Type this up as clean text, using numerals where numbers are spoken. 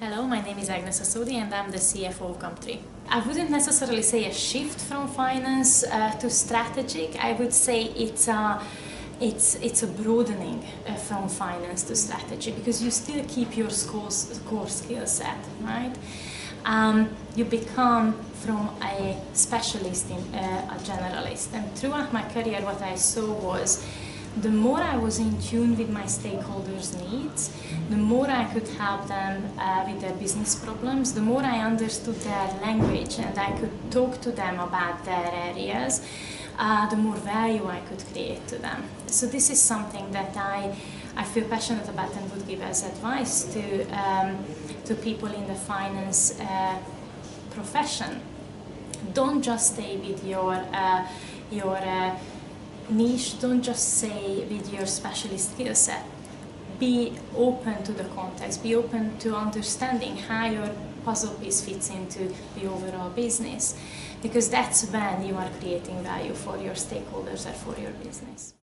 Hello, my name is Agnes Assoudi and I'm the CFO of Gumtree. I wouldn't necessarily say a shift from finance to strategic. I would say it's a broadening from finance to strategy, because you still keep your core skill set, right? You become from a specialist in a generalist. And throughout my career, what I saw was the more I was in tune with my stakeholders' needs, the more I could help them with their business problems, the more I understood their language and I could talk to them about their areas, the more value I could create to them. So this is something that I feel passionate about and would give as advice to people in the finance profession. Don't just stay with your niche, don't just say with your specialist skill set. Be open to the context, be open to understanding how your puzzle piece fits into the overall business, because that's when you are creating value for your stakeholders or for your business.